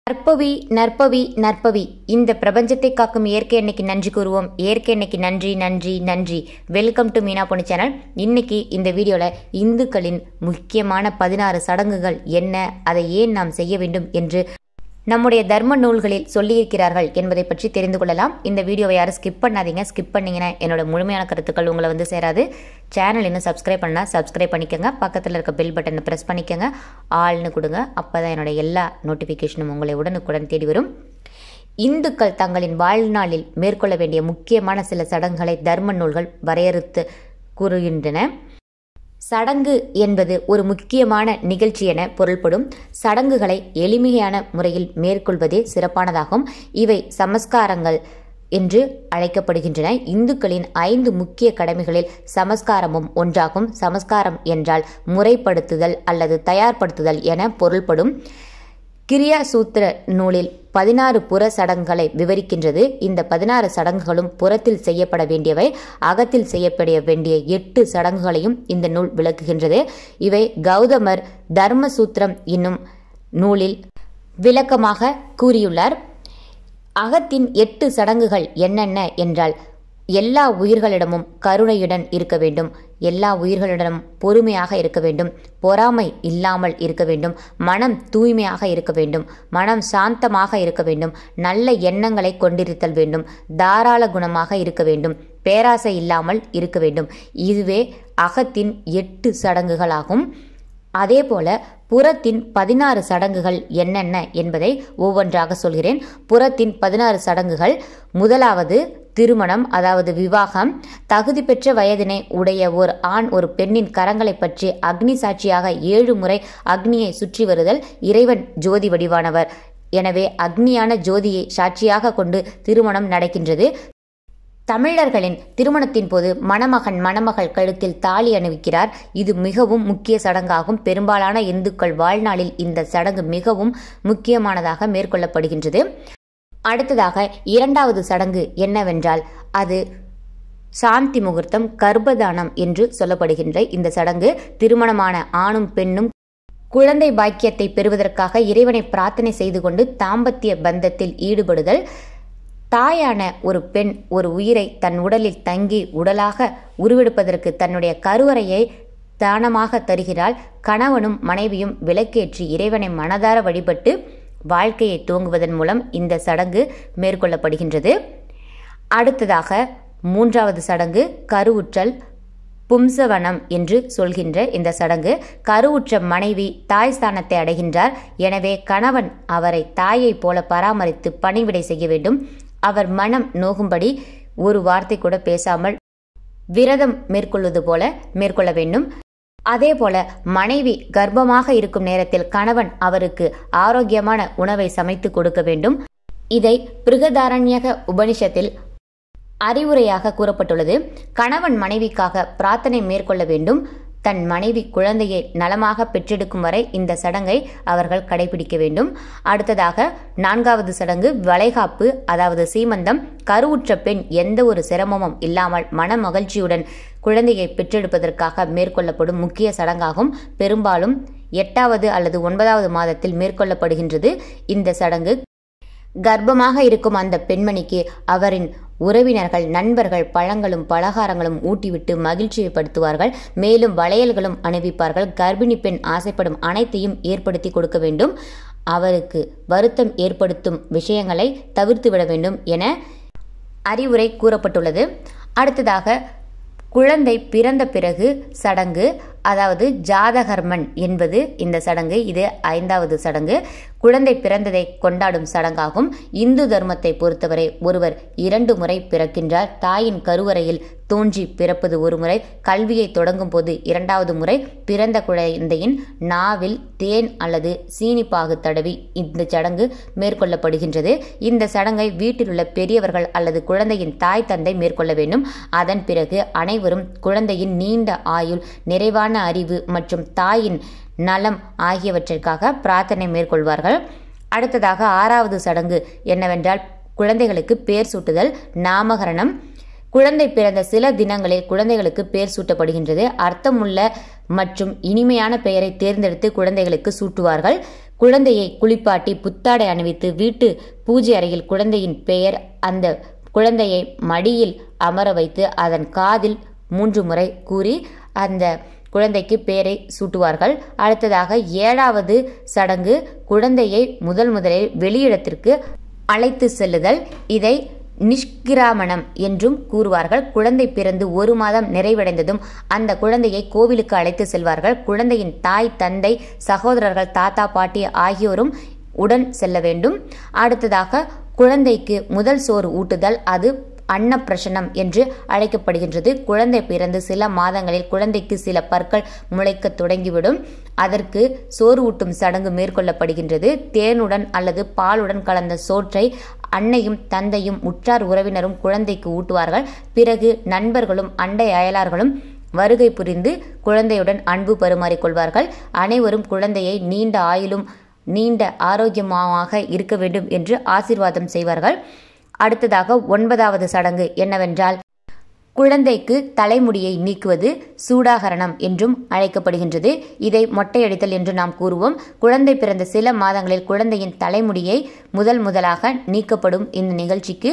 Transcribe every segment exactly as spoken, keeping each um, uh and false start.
நற்பவி நற்பவி நற்பவி. இந்த பிரபஞ்சத்தை காக்கும் இயற்கை எண்ணெய்க்கு நன்றி கூறுவோம். இயற்கை எண்ணெய்க்கு நன்றி நன்றி நன்றி. வெல்கம் டு மீனா பொண்ணு சேனல். இன்னைக்கு இந்த வீடியோவில் இந்துக்களின் முக்கியமான பதினாறு சடங்குகள் என்ன, அதை ஏன் நாம் செய்ய வேண்டும் என்று நம்முடைய தர்ம நூல்களில் சொல்லியிருக்கிறார்கள் என்பதை பற்றி தெரிந்து கொள்ளலாம். இந்த வீடியோவை யாரும் ஸ்கிப் பண்ணாதீங்க. ஸ்கிப் பண்ணிங்கன்னா என்னோட முழுமையான கருத்துக்கள் உங்களை வந்து சேராது. சேனல் இன்னும் சப்ஸ்கிரைப் பண்ணால் சப்ஸ்கிரைப் பண்ணிக்கோங்க. பக்கத்தில் இருக்க பெல் பட்டனை ப்ரெஸ் பண்ணிக்கோங்க. ஆள்னு கொடுங்க. அப்போ தான் என்னோட எல்லா நோட்டிஃபிகேஷனும் உங்களை உடனுக்குடன் தேடி வரும். இந்துக்கள் தங்களின் வாழ்நாளில் மேற்கொள்ள வேண்டிய முக்கியமான சில சடங்குகளை தர்ம நூல்கள் வரையறுத்து கூறுகின்றன. சடங்கு என்பது ஒரு முக்கியமான நிகழ்ச்சி என பொருள்படும். சடங்குகளை எளிமையான முறையில் மேற்கொள்வதே சிறப்பானதாகும். இவை சமஸ்காரங்கள் என்று அழைக்கப்படுகின்றன. இந்துக்களின் ஐந்து முக்கிய கடமைகளில் சமஸ்காரமும் ஒன்றாகும். சமஸ்காரம் என்றால் முறைப்படுத்துதல் அல்லது தயார்படுத்துதல் என பொருள்படும். கிரியா சூத்திர நூலில் பதினாறு புற சடங்குகளை விவரிக்கின்றது. இந்த பதினாறு சடங்குகளும் புறத்தில் செய்யப்பட வேண்டியவை. அகத்தில் செய்யப்பட வேண்டிய எட்டு சடங்குகளையும் இந்த நூல் விளக்குகின்றது. இவை கௌதமர் தர்ம சூத்திரம் என்னும் நூலில் விளக்கமாக கூறியுள்ளார். அகத்தின் எட்டு சடங்குகள் என்னென்ன என்றால், எல்லா உயிர்களிடமும் கருணையுடன் இருக்க வேண்டும், எல்லா உயிர்களிடமும் பொறுமையாக இருக்க வேண்டும், பொறாமை இல்லாமல் இருக்க வேண்டும், மனம் தூய்மையாக இருக்க வேண்டும், மனம் சாந்தமாக இருக்க வேண்டும், நல்ல எண்ணங்களை கொண்டிருத்தல் வேண்டும், தாராள குணமாக இருக்க வேண்டும், பேராசை இல்லாமல் இருக்க வேண்டும். இதுவே அகத்தின் எட்டு சடங்குகளாகும். அதேபோல புறத்தின் பதினாறு சடங்குகள் என்னென்ன என்பதை ஒவ்வொன்றாக சொல்கிறேன். புறத்தின் பதினாறு சடங்குகள்: முதலாவது திருமணம், அதாவது விவாகம். தகுதி பெற்ற வயதினை உடைய ஒரு ஆண் ஒரு பெண்ணின் கரங்களை பற்றி அக்னி சாட்சியாக ஏழு முறை அக்னியை சுற்றி வருதல். இறைவன் ஜோதி வடிவானவர், எனவே அக்னியான ஜோதியை சாட்சியாக கொண்டு திருமணம் நடக்கின்றது. தமிழர்களின் திருமணத்தின் போது மணமகன் மணமகள் கழுத்தில் தாலி அணிவிக்கிறார். இது மிகவும் முக்கிய சடங்காகும். பெரும்பாலான இந்துக்கள் வாழ்நாளில் இந்த சடங்கு மிகவும் முக்கியமானதாக மேற்கொள்ளப்படுகின்றது. அடுத்ததாக இரண்டாவது சடங்கு என்னவென்றால், அது சாந்தி முகூர்த்தம், கர்ப்பதானம் என்று சொல்லப்படுகின்ற இந்த சடங்கு திருமணமான ஆணும் பெண்ணும் குழந்தை பாக்கியத்தை பெறுவதற்காக இறைவனை பிரார்த்தனை செய்து கொண்டு தாம்பத்திய பந்தத்தில் ஈடுபடுதல். தாயான ஒரு பெண் ஒரு உயிரை தன் உடலில் தங்கி உடலாக உருவெடுப்பதற்கு தன்னுடைய கருவறையை தானமாக தருகிறாள். கணவனும் மனைவியும் விளக்கேற்றி இறைவனை மனதார வழிபட்டு வாழ்க்கையை துவங்குவதன் மூலம் இந்த சடங்கு மேற்கொள்ளப்படுகின்றது. அடுத்ததாக மூன்றாவது சடங்கு கருவுற்றல், பும்சவனம் என்று சொல்கின்ற இந்த சடங்கு. கருவுற்ற மனைவி தாய் ஸ்தானத்தை அடைகின்றார். எனவே கணவன் அவரை தாயை போல பராமரித்து பணிவிடை செய்ய வேண்டும். அவர் மனம் நோகும்படி ஒரு வார்த்தை கூட பேசாமல் விரதம் மேற்கொள்வது போல மேற்கொள்ள வேண்டும். அதே போல மனைவி கர்ப்பமாக இருக்கும் நேரத்தில் கணவன் அவருக்கு ஆரோக்கியமான உணவை சமைத்து கொடுக்க வேண்டும். இதை பிருகதாரண்யக உபனிஷத்தில் அறிவுரையாக கூறப்பட்டுள்ளது. கணவன் மனைவிக்காக பிரார்த்தனை மேற்கொள்ள வேண்டும். தன் மனைவி குழந்தையை நலமாக பெற்றெடுக்கும் வரை இந்த சடங்கை அவர்கள் கடைபிடிக்க வேண்டும். அடுத்ததாக நான்காவது சடங்கு வளைகாப்பு, அதாவது சீமந்தம். கருவுற்ற பெண் எந்த ஒரு சிரமமும் இல்லாமல் மன மகிழ்ச்சியுடன் குழந்தையை பெற்றெடுப்பதற்காக மேற்கொள்ளப்படும் முக்கிய சடங்காகும். பெரும்பாலும் எட்டாவது அல்லது ஒன்பதாவது மாதத்தில் மேற்கொள்ளப்படுகின்றது இந்த சடங்கு. கர்ப்பமாக இருக்கும் அந்த பெண்மணிக்கு அவரின் உறவினர்கள், நண்பர்கள் பழங்களும் பலகாரங்களும் ஊட்டிவிட்டு மகிழ்ச்சியைப்படுத்துவார்கள். மேலும் வளையல்களும் அணிவிப்பார்கள். கர்ப்பிணி பெண் ஆசைப்படும் அனைத்தையும் ஏற்படுத்தி கொடுக்க வேண்டும். அவருக்கு வருத்தம் ஏற்படுத்தும் விஷயங்களை தவிர்த்துவிட வேண்டும் என அறிவுரை கூறப்பட்டுள்ளது. அடுத்ததாக குழந்தை பிறந்த பிறகு சடங்கு, அதாவது ஜாதகர்மன் என்பது இந்த சடங்கு. இது ஐந்தாவது சடங்கு. குழந்தை பிறந்ததை கொண்டாடும் சடங்காகும். இந்து தர்மத்தை பொறுத்தவரை ஒருவர் இரண்டு முறை பிறக்கின்றார். தாயின் கருவறையில் தோன்றி பிறப்பது ஒரு முறை, கல்வியை தொடங்கும் போது இரண்டாவது முறை. பிறந்த குழந்தையின் நாவில் தேன் அல்லது சீனிப்பாகு தடவி இந்த சடங்கு மேற்கொள்ளப்படுகின்றது. இந்த சடங்கை வீட்டில் உள்ள பெரியவர்கள் அல்லது குழந்தையின் தாய் தந்தை மேற்கொள்ள வேண்டும். அதன் பிறகு அனைவரும் குழந்தையின் நீண்ட ஆயுள், நிறைவான அறிவு மற்றும் தாயின் நலம் ஆகியவற்றிற்காக பிரார்த்தனை மேற்கொள்வார்கள். அடுத்ததாக ஆறாவது சடங்கு என்னவென்றால், குழந்தைகளுக்கு பேர் சூட்டுதல், நாமகரணம். குழந்தை பிறந்த சில தினங்களில் குழந்தைகளுக்கு பெயர் சூட்டப்படுகின்றது. அர்த்தமுள்ள மற்றும் இனிமையான பெயரை தேர்ந்தெடுத்து குழந்தைகளுக்கு சூட்டுவார்கள். குழந்தையை குளிப்பாட்டி புத்தாடை அணிவித்து வீட்டு பூஜை அறையில் குழந்தையின் பெயர் அந்த குழந்தையை மடியில் அமர வைத்து அதன் காதில் மூன்று முறை கூறி அந்த குழந்தைக்கு பெயரை சூட்டுவார்கள். அடுத்ததாக ஏழாவது சடங்கு குழந்தையை முதல் முதலில் வெளியிடத்திற்கு அழைத்து செல்லுதல். இதை நிஷ்கிராமணம் என்றும் கூறுவார்கள். குழந்தை பிறந்து ஒரு மாதம் நிறைவடைந்ததும் அந்த குழந்தையை கோவிலுக்கு அழைத்து செல்வார்கள். குழந்தையின் தாய், தந்தை, சகோதரர்கள், தாத்தா, பாட்டி ஆகியோரும் உடன் செல்ல வேண்டும். அடுத்ததாக குழந்தைக்கு முதல் சோறு ஊட்டுதல். அது அன்னப்பிரசனம் என்று அழைக்கப்படுகின்றது. குழந்தை பிறந்து சில மாதங்களில் குழந்தைக்கு சில பற்கள் முளைக்க தொடங்கிவிடும். அதற்கு சோறு ஊட்டும் சடங்கு மேற்கொள்ளப்படுகின்றது. தேனுடன் அல்லது பாலுடன் கலந்த சோற்றை அன்னையும் தந்தையும் உற்றார் உறவினரும் குழந்தைக்கு ஊட்டுவார்கள். பிறகு நண்பர்களும் அண்டை அயலார்களும் வருகை புரிந்து குழந்தையுடன் அன்பு பரிமாறிக்கொள்வார்கள். அனைவரும் குழந்தையை நீண்ட ஆயுளும் நீண்ட ஆரோக்கியமாக இருக்க வேண்டும் என்று ஆசீர்வாதம் செய்வார்கள். அடுத்ததாக ஒன்பதாவது சடங்கு என்னவென்றால் குழந்தைக்கு தலைமுடியை நீக்குவது சூடாகரணம் என்றும் அழைக்கப்படுகின்றது. இதை மொட்டையடித்தல் என்று நாம் கூறுவோம். குழந்தை பிறந்த சில மாதங்களில் குழந்தையின் தலைமுடியை முதல் முதலாக நீக்கப்படும் இந்த நிகழ்ச்சிக்கு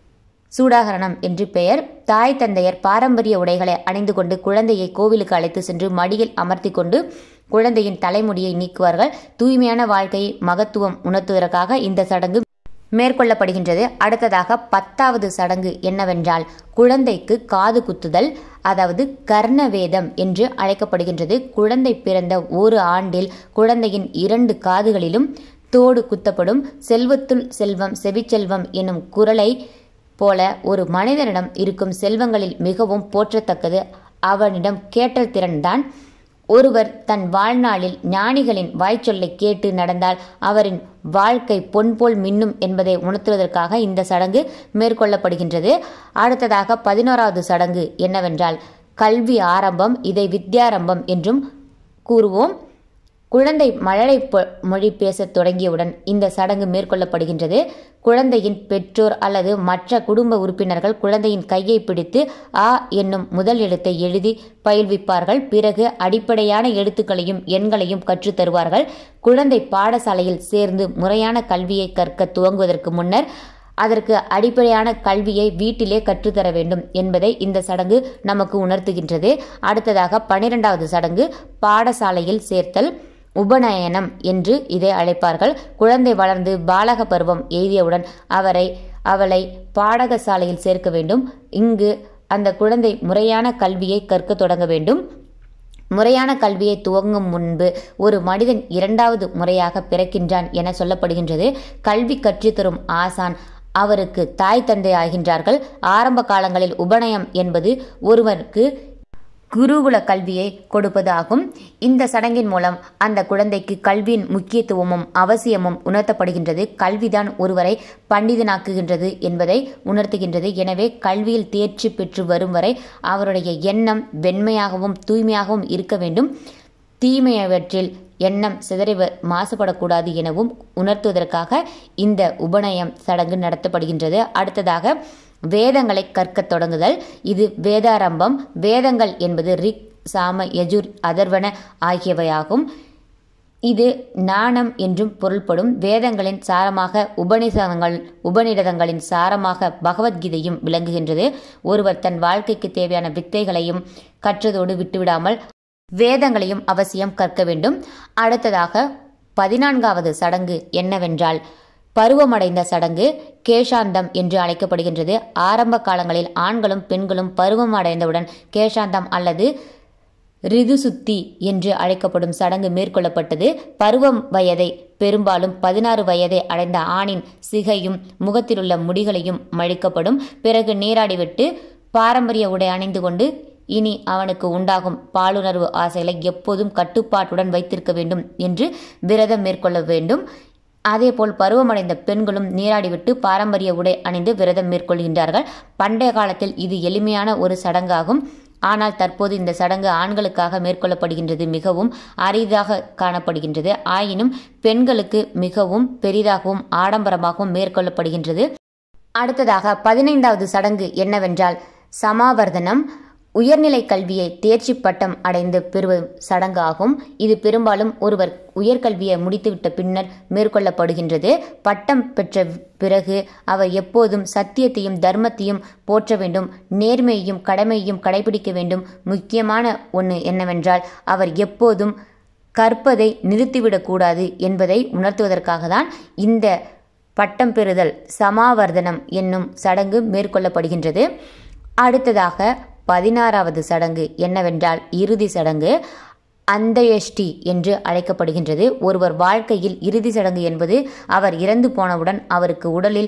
சூடாகரணம் என்று பெயர். தாய் தந்தையர் பாரம்பரிய உடைகளை அணிந்து கொண்டு குழந்தையை கோவிலுக்கு அழைத்து சென்று மடியில் அமர்த்தி கொண்டு குழந்தையின் தலைமுடியை நீக்குவார்கள். தூய்மையான வாழ்க்கையை மகத்துவம் உணர்த்துவதற்காக இந்த சடங்கு மேற்கொள்ளப்படுகின்றது. அடுத்ததாக பத்தாவது சடங்கு என்னவென்றால் குழந்தைக்கு காது குத்துதல், அதாவது கர்ணவேதம் என்று அழைக்கப்படுகின்றது. குழந்தை பிறந்த ஒரு ஆண்டில் குழந்தையின் இரண்டு காதுகளிலும் தோடு குத்தப்படும். செல்வத்துள் செல்வம் செவிச்செல்வம் எனும் குரலை போல ஒரு மனிதனிடம் இருக்கும் செல்வங்களில் மிகவும் போற்றத்தக்கது அவனிடம் கேட்டல் திறன்தான். ஒருவர் தன் வாழ்நாளில் ஞானிகளின் வாய்ச்சொல்லை கேட்டு நடந்தால் அவரின் வாழ்க்கை பொன் போல் மின்னும் என்பதை உணர்த்துவதற்காக இந்த சடங்கு மேற்கொள்ளப்படுகின்றது. அடுத்ததாக பதினோராவது சடங்கு என்னவென்றால் கல்வி ஆரம்பம். இதை வித்யாரம்பம் என்றும் கூறுவோம். குழந்தை மழலை மொழி பேசத் தொடங்கியவுடன் இந்த சடங்கு மேற்கொள்ளப்படுகின்றது. குழந்தையின் பெற்றோர் அல்லது மற்ற குடும்ப உறுப்பினர்கள் குழந்தையின் கையை பிடித்து ஆ என்னும் முதல் எழுத்தை எழுதி பயில்விப்பார்கள். பிறகு அடிப்படையான எழுத்துக்களையும் எண்களையும் கற்றுத் தருவார்கள். குழந்தை பாடசாலையில் சேர்ந்து முறையான கல்வியை கற்க துவங்குவதற்கு முன்னர் அதற்கு அடிப்படையான கல்வியை வீட்டிலே கற்றுத்தர வேண்டும் என்பதை இந்த சடங்கு நமக்கு உணர்த்துகின்றது. அடுத்ததாக பனிரெண்டாவது சடங்கு பாடசாலையில் சேர்த்தல், உபநயனம் என்று இதை அழைப்பார்கள். குழந்தை வளர்ந்து பாலக பருவம் எய்தியவுடன் அவரை அவளை பாடகசாலையில் சேர்க்க வேண்டும். இங்கு அந்த குழந்தை முறையான கல்வியை கற்க தொடங்க வேண்டும். முறையான கல்வியை துவங்கும் முன்பு ஒரு மனிதன் இரண்டாவது முறையாக பிறக்கின்றான் என சொல்லப்படுகின்றது. கல்வி கற்றுத்தரும் ஆசான் அவருக்கு தாய் தந்தை ஆகின்றார்கள். ஆரம்ப காலங்களில் உபநயம் என்பது ஒருவருக்கு குருகுல கல்வியை கொடுப்பது ஆகும். இந்த சடங்கின் மூலம் அந்த குழந்தைக்கு கல்வியின் முக்கியத்துவமும் அவசியமும் உணர்த்தப்படுகின்றது. கல்விதான் ஒருவரை பண்டிதனாக்குகின்றது என்பதை உணர்த்துகின்றது. எனவே கல்வியில் தேர்ச்சி பெற்று வரும் வரை அவருடைய எண்ணம் வெண்மையாகவும் தூய்மையாகவும் இருக்க வேண்டும். தீமையவற்றில் எண்ணம் சிதறி மாசுபடக்கூடாது எனவும் உணர்த்துவதற்காக இந்த உபநயம் சடங்கு நடத்தப்படுகின்றது. அடுத்ததாக வேதங்களை கற்கத் தொடங்குதல். இது வேதாரம்பம். வேதங்கள் என்பது ரிக், சாம, யஜுர், அதர்வன ஆகியவையாகும். இது ஞானம் என்றும் பொருள்படும். வேதங்களின் சாரமாக உபநிஷதங்கள் உபநிடதங்களின் சாரமாக பகவத்கீதையும் விளங்குகின்றது. ஒருவர் தன் வாழ்க்கைக்கு தேவையான வித்தைகளையும் கற்றதோடு விட்டுவிடாமல் வேதங்களையும் அவசியம் கற்க வேண்டும். அடுத்ததாக பதினான்காவது சடங்கு என்னவென்றால் பருவமடைந்த சடங்கு, கேஷாந்தம் என்று அழைக்கப்படுகின்றது. ஆரம்ப காலங்களில் ஆண்களும் பெண்களும் பருவம் அடைந்தவுடன் கேஷாந்தம் அல்லது ரிதுசுத்தி என்று அழைக்கப்படும் சடங்கு மேற்கொள்ளப்பட்டது. பருவம் வயதை பெரும்பாலும் பதினாறு வயதை அடைந்த ஆணின் சிகையும் முகத்திலுள்ள முடிகளையும் மழிக்கப்படும். பிறகு நீராடிவிட்டு பாரம்பரிய உடை அணிந்து கொண்டு இனி அவனுக்கு உண்டாகும் பாலுணர்வு ஆசைகளை எப்போதும் கட்டுப்பாட்டுடன் வைத்திருக்க வேண்டும் என்று விரதம் மேற்கொள்ள வேண்டும். அதேபோல் பருவமடைந்த பெண்களும் நீராடிவிட்டு பாரம்பரிய உடை அணிந்து விரதம் மேற்கொள்கின்றார்கள். பண்டைய காலத்தில் இது எளிமையான ஒரு சடங்காகும். ஆனால் தற்போது இந்த சடங்கு ஆண்களுக்காக மேற்கொள்ளப்படுகின்றது. மிகவும் அரிதாக காணப்படுகின்றது. ஆயினும் பெண்களுக்கு மிகவும் பெரிதாகவும் ஆடம்பரமாகவும் மேற்கொள்ளப்படுகின்றது. அடுத்ததாக பதினைந்தாவது சடங்கு என்னவென்றால் சமாவர்த்தனம். உயர்நிலை கல்வியை தேர்ச்சி பட்டம் அடைந்து பெறும் சடங்காகும். இது பெரும்பாலும் ஒருவர் உயர்கல்வியை முடித்துவிட்ட பின்னர் மேற்கொள்ளப்படுகின்றது. பட்டம் பெற்ற பிறகு அவர் எப்போதும் சத்தியத்தையும் தர்மத்தையும் போற்ற வேண்டும், நேர்மையையும் கடமையையும் கடைபிடிக்க வேண்டும். முக்கியமான ஒன்று என்னவென்றால் அவர் எப்போதும் கற்பதை நிறுத்திவிடக்கூடாது என்பதை உணர்த்துவதற்காக தான் இந்த பட்டம் பெறுதல் சமாவர்த்தனம் என்னும் சடங்கு மேற்கொள்ளப்படுகின்றது. அடுத்ததாக பதினாறாவது சடங்கு என்னவென்றால் இறுதி சடங்கு, அந்தயஷ்டி என்று அழைக்கப்படுகின்றது. ஒருவர் வாழ்க்கையில் இறுதி சடங்கு என்பது அவர் இறந்து போனவுடன் அவருக்கு உடலில்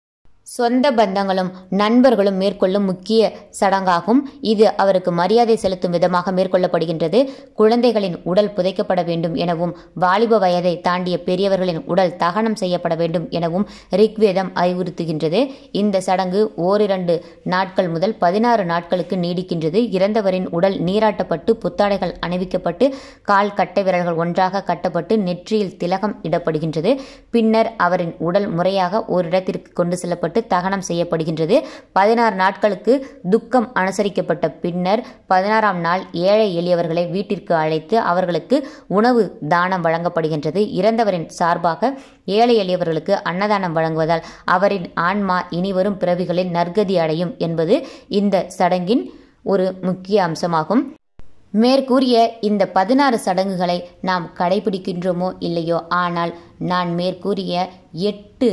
சொந்த பந்தங்களும் நண்பர்களும் மேற்கொள்ளும் முக்கிய சடங்காகும். இது அவருக்கு மரியாதை செலுத்தும் விதமாக மேற்கொள்ளப்படுகின்றது. குழந்தைகளின் உடல் புதைக்கப்பட வேண்டும் எனவும் வாலிப வயதை தாண்டிய பெரியவர்களின் உடல் தகனம் செய்யப்பட வேண்டும் எனவும் ரிக்வேதம் அறிவுறுத்துகின்றது. இந்த சடங்கு ஓரிரண்டு நாட்கள் முதல் பதினாறு நாட்களுக்கு நீடிக்கின்றது. இறந்தவரின் உடல் நீராட்டப்பட்டு புத்தாடைகள் அணிவிக்கப்பட்டு கால் கட்டை விரல்கள் ஒன்றாக கட்டப்பட்டு நெற்றியில் திலகம் இடப்படுகின்றது. பின்னர் அவரின் உடல் முறையாக ஓரிடத்திற்கு கொண்டு செல்லப்பட்டு தகனம் செய்யப்படுகின்றது. பதினாறு நாட்களுக்கு துக்கம் அனுசரிக்கப்பட்ட பின்னர் பதினாறாம் நாள் ஏழை எளியவர்களை வீட்டிற்கு அழைத்து அவர்களுக்கு உணவு தானம் வழங்கப்படுகின்றது. இறந்தவரின் சார்பாக ஏழை எளியவர்களுக்கு அன்னதானம் வழங்குவதால் அவரின் ஆன்மா இனிவரும் பிறவிகளில் நற்கதி அடையும் என்பது இந்த சடங்கின் ஒரு முக்கிய அம்சமாகும். மேற்கூறிய இந்த பதினாறு சடங்குகளை நாம் கடைபிடிக்கின்றோமோ இல்லையோ, ஆனால் நான் மேற்கூறிய எட்டு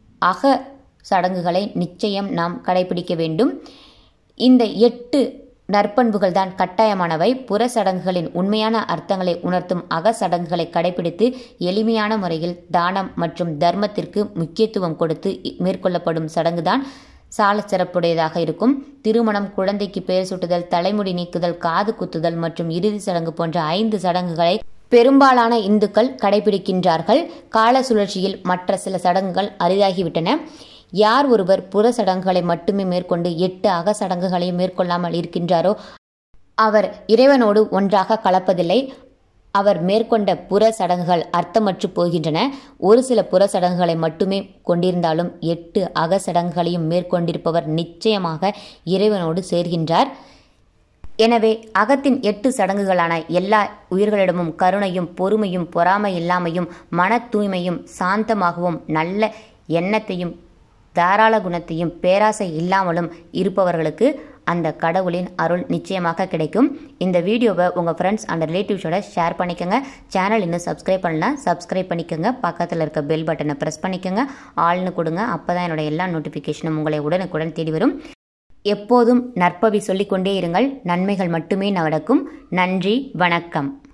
அக சடங்குகளை நிச்சயம் நாம் கடைபிடிக்க வேண்டும். இந்த எட்டு நற்பண்புகள் தான் கட்டாயமானவை. புற சடங்குகளின் உண்மையான அர்த்தங்களை உணர்த்தும் அக சடங்குகளை கடைபிடித்து எளிமையான முறையில் தானம் மற்றும் தர்மத்திற்கு முக்கியத்துவம் கொடுத்து மேற்கொள்ளப்படும் சடங்குதான் சால சிறப்புடையதாக இருக்கும். திருமணம், குழந்தைக்கு பெயர் சூட்டுதல், தலைமுடி நீக்குதல், காது குத்துதல் மற்றும் இறுதி சடங்கு போன்ற ஐந்து சடங்குகளை பெரும்பாலான இந்துக்கள் கடைபிடிக்கின்றார்கள். கால சுழற்சியில் மற்ற சில சடங்குகள் அரிதாகிவிட்டன. யார் ஒருவர் புற சடங்குகளை மட்டுமே மேற்கொண்டு எட்டு அக சடங்குகளையும் மேற்கொள்ளாமல் இருக்கின்றாரோ அவர் இறைவனோடு ஒன்றாக கலப்பதில்லை. அவர் மேற்கொண்ட புற சடங்குகள் அர்த்தமற்று போகின்றன. ஒரு சில புற சடங்குகளை மட்டுமே கொண்டிருந்தாலும் எட்டு அக சடங்குகளையும் மேற்கொண்டிருப்பவர் நிச்சயமாக இறைவனோடு சேர்கின்றார். எனவே அகத்தின் எட்டு சடங்குகளான எல்லா உயிர்களிடமும் கருணையும் பொறுமையும் பொறாமை இல்லாமையும் மன தூய்மையும் சாந்தமாகவும் நல்ல எண்ணத்தையும் தாராள குணத்தையும் பேராசை இல்லாமலும் இருப்பவர்களுக்கு அந்த கடவுளின் அருள் நிச்சயமாக கிடைக்கும். இந்த வீடியோவை உங்கள் ஃப்ரெண்ட்ஸ் அண்ட் ரிலேட்டிவ்ஸோட ஷேர் பண்ணிக்கோங்க. சேனல் இன்னும் சப்ஸ்கிரைப் பண்ணலாம், சப்ஸ்கிரைப் பண்ணிக்கோங்க. பக்கத்தில் இருக்க பெல் பட்டனை ப்ரெஸ் பண்ணிக்கோங்க, ஆள்னு கொடுங்க. அப்போ தான் என்னோட எல்லா நோட்டிஃபிகேஷனும் உங்களை உடனுக்குடன் தேடி வரும். எப்போதும் நற்பவி சொல்லிக்கொண்டே இருங்கள், நன்மைகள் மட்டுமே நடக்கும். நன்றி, வணக்கம்.